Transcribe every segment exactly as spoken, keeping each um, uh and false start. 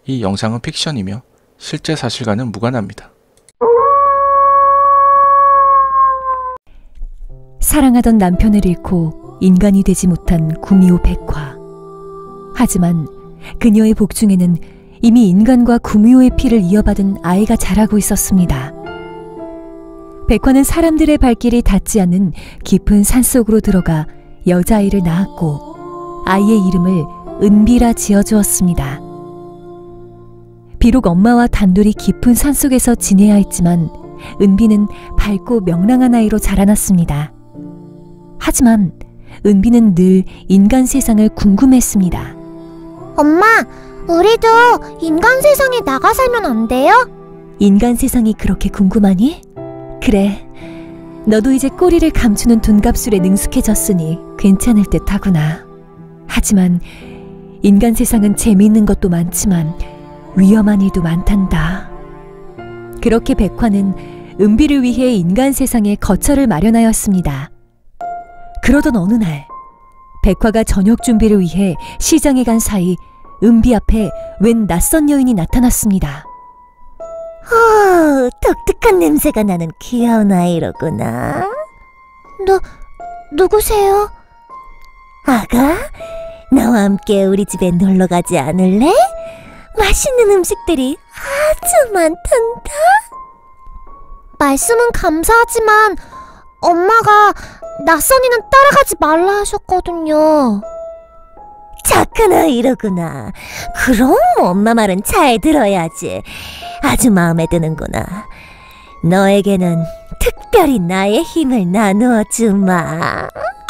이 영상은 픽션이며 실제 사실과는 무관합니다. 사랑하던 남편을 잃고 인간이 되지 못한 구미호 백화. 하지만 그녀의 복중에는 이미 인간과 구미호의 피를 이어받은 아이가 자라고 있었습니다. 백화는 사람들의 발길이 닿지 않는 깊은 산속으로 들어가 여자아이를 낳았고 아이의 이름을 은비라 지어주었습니다. 비록 엄마와 단둘이 깊은 산속에서 지내야 했지만 은비는 밝고 명랑한 아이로 자라났습니다. 하지만 은비는 늘 인간 세상을 궁금해했습니다. 엄마, 우리도 인간 세상에 나가 살면 안 돼요? 인간 세상이 그렇게 궁금하니? 그래, 너도 이제 꼬리를 감추는 둔갑술에 능숙해졌으니 괜찮을 듯 하구나. 하지만 인간 세상은 재미있는 것도 많지만 위험한 일도 많단다. 그렇게 백화는 은비를 위해 인간 세상에 거처를 마련하였습니다. 그러던 어느 날 백화가 저녁 준비를 위해 시장에 간 사이 은비 앞에 웬 낯선 여인이 나타났습니다. 어, 독특한 냄새가 나는 귀여운 아이로구나. 너, 누구세요? 아가, 나와 함께 우리 집에 놀러 가지 않을래? 맛있는 음식들이 아주 많단다. 말씀은 감사하지만 엄마가 낯선이는 따라가지 말라 하셨거든요. 착한 아이로구나. 그럼 엄마 말은 잘 들어야지. 아주 마음에 드는구나. 너에게는 특별히 나의 힘을 나누어 주마.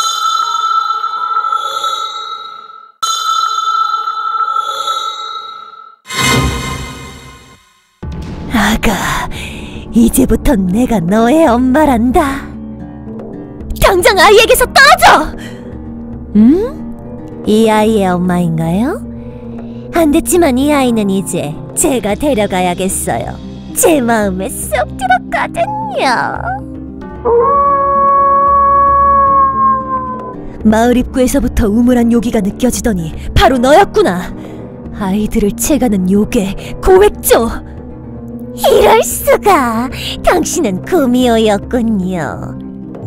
아가, 이제부턴 내가 너의 엄마란다. 당장 아이에게서 떨어져! 음? 이 아이의 엄마인가요? 안 됐지만 이 아이는 이제 제가 데려가야겠어요. 제 마음에 쏙 들었거든요. 마을 입구에서부터 우물한 요기가 느껴지더니 바로 너였구나. 아이들을 채가는 요괴 고액조. 이럴 수가. 당신은 구미호였군요.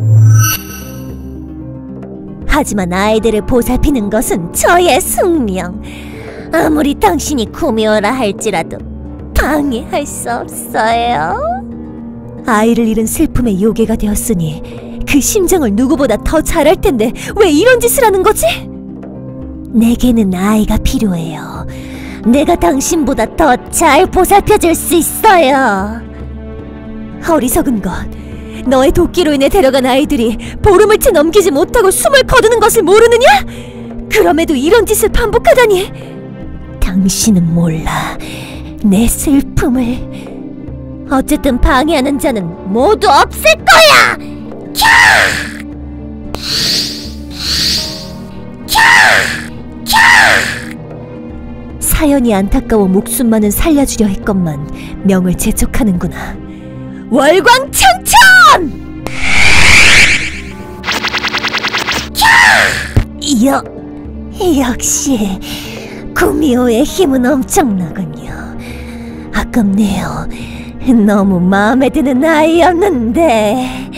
하지만 아이들을 보살피는 것은 저의 숙명. 아무리 당신이 구미호라 할지라도 방해할 수 없어요. 아이를 잃은 슬픔의 요괴가 되었으니 그 심정을 누구보다 더 잘할 텐데 왜 이런 짓을 하는 거지? 내게는 아이가 필요해요. 내가 당신보다 더 잘 보살펴줄 수 있어요. 어리석은 것. 너의 도끼로 인해 데려간 아이들이 보름을 채 넘기지 못하고 숨을 거두는 것을 모르느냐? 그럼에도 이런 짓을 반복하다니. 당신은 몰라. 내 슬픔을. 어쨌든 방해하는 자는 모두 없을 거야. 캬! 캬! 캬! 사연이 안타까워 목숨만은 살려주려 했건만 명을 재촉하는구나. 월광천천! 여, 역시 구미호의 힘은 엄청나군요. 아깝네요. 너무 마음에 드는 아이였는데.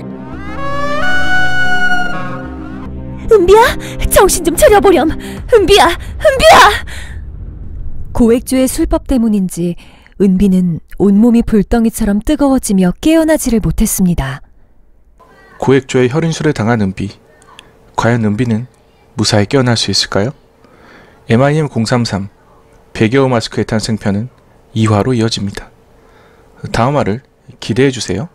은비야, 정신 좀 차려보렴. 은비야, 은비야! 고액조의 술법 때문인지 은비는 온몸이 불덩이처럼 뜨거워지며 깨어나지를 못했습니다. 고액조의 혈흔술을 당한 은비. 과연 은비는 무사히 깨어날 수 있을까요? 엠아이엠 공삼삼 백여우 마스크의 탄생편은 이 화로 이어집니다. 다음 화를 기대해주세요.